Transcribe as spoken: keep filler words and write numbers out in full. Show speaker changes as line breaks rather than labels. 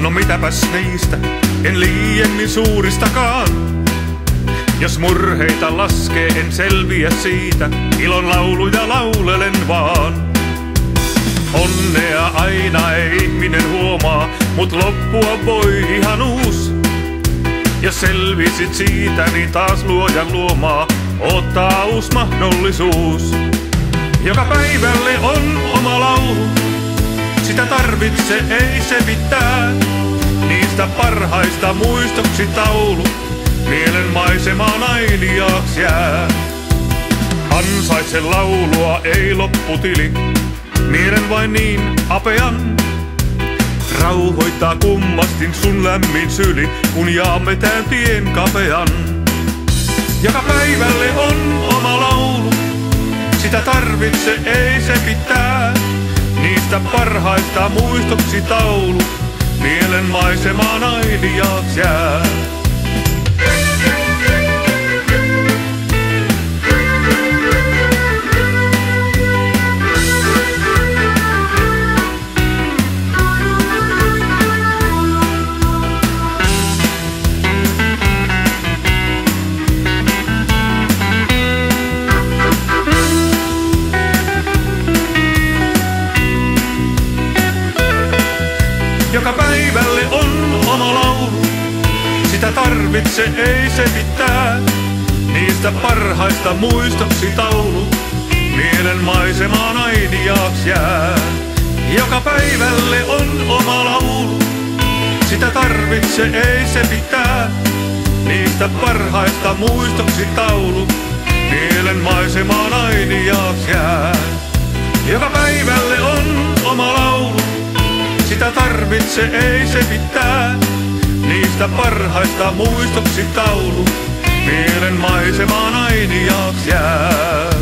No mitäpäs niistä, en liiemmin suuristakaan. Jos murheita laskee, en selviä siitä, ilon lauluja laulelen vaan. Onnea aina ei ihminen huomaa, mut loppua voi ihan uus. Jos selvisit siitä, niin taas luojan luomaa ottaa uus mahdollisuus. Joka päivälle on oma laulu, sitä tarvitse ei se pitää. Niistä parhaista muistoksi taulu, mielen maisemaan ailiaaks jää. Ansaitse laulua ei lopputili, mielen vain niin apean. Rauhoittaa kummastin sun lämmin syli, kun jaamme tän tien kapean. Joka päivälle on oma laulu, sitä tarvitse ei se pitää. Niistä parhaista muistoksi taulu, mielen maisemaan ailiaaks jää. Joka päivälle on oma laulu, sitä tarvitse ei se pitää. Niistä parhaista muistoksi taulu, mielen maisemaan ainiaaks jää. Joka päivälle on oma laulu, sitä tarvitse ei se pitää. Niistä parhaista muistoksi taulu, mielen maisemaan ainiaaks jää. Joka päivälle on oma laulu, sitä tarvitse ei se pitää. Niistä parhaista muistoksi taulu, mielen maisemaan ainiaaks jää.